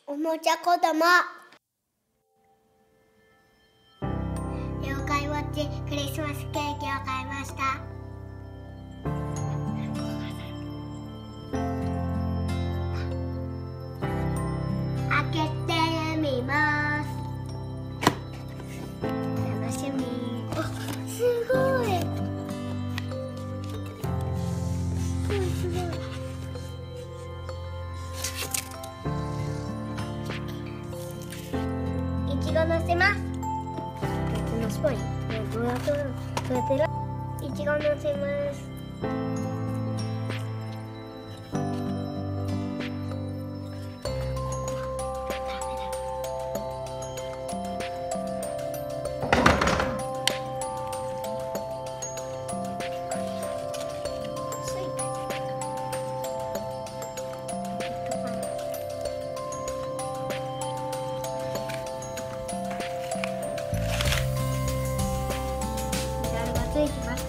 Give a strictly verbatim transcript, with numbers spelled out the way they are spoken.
おもちゃ子供。妖怪ウォッチクリスマスケーキを買いました。開けてみます。楽しみ。あ、すごい。すごいすごい。いちごのせます。別のスパイン。どうやってる？どうやってる？いちごのせます。ついてます。